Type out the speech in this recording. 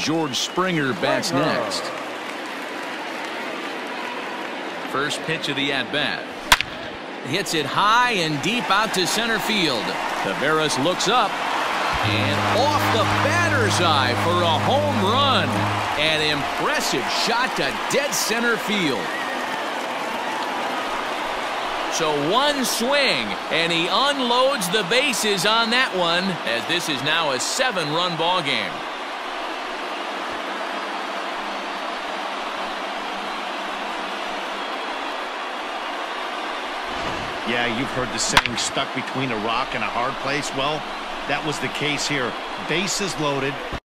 George Springer bats next. First pitch of the at-bat. Hits it high and deep out to center field. Taveras looks up and off the batter's eye for a home run. An impressive shot to dead center field. So one swing, and he unloads the bases on that one, as this is now a 7-run ball game. Yeah, you've heard the saying, stuck between a rock and a hard place. Well, that was the case here. Bases loaded.